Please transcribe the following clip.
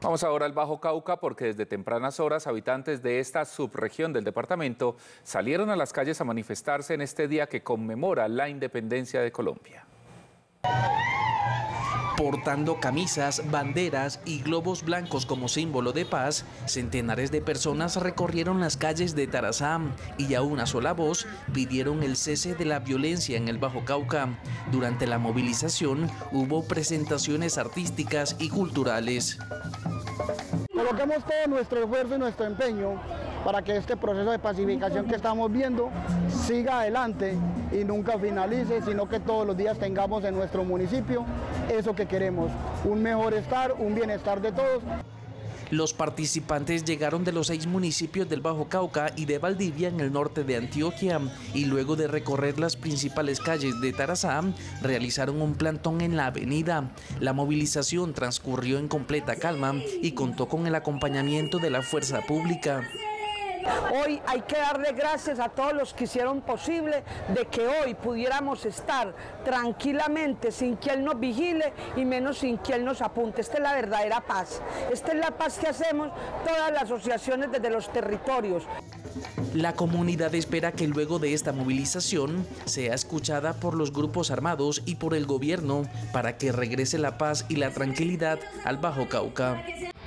Vamos ahora al Bajo Cauca porque desde tempranas horas habitantes de esta subregión del departamento salieron a las calles a manifestarse en este día que conmemora la independencia de Colombia. Portando camisas, banderas y globos blancos como símbolo de paz, centenares de personas recorrieron las calles de Tarazá y a una sola voz pidieron el cese de la violencia en el Bajo Cauca. Durante la movilización hubo presentaciones artísticas y culturales. Colocamos todo nuestro esfuerzo y nuestro empeño para que este proceso de pacificación que estamos viendo siga adelante y nunca finalice, sino que todos los días tengamos en nuestro municipio eso que queremos, un mejor estar, un bienestar de todos. Los participantes llegaron de los 6 municipios del Bajo Cauca y de Valdivia en el norte de Antioquia y luego de recorrer las principales calles de Tarazá, realizaron un plantón en la avenida. La movilización transcurrió en completa calma y contó con el acompañamiento de la fuerza pública. Hoy hay que darle gracias a todos los que hicieron posible de que hoy pudiéramos estar tranquilamente sin que Él nos vigile y menos sin que Él nos apunte. Esta es la verdadera paz. Esta es la paz que hacemos todas las asociaciones desde los territorios. La comunidad espera que luego de esta movilización sea escuchada por los grupos armados y por el gobierno para que regrese la paz y la tranquilidad al Bajo Cauca.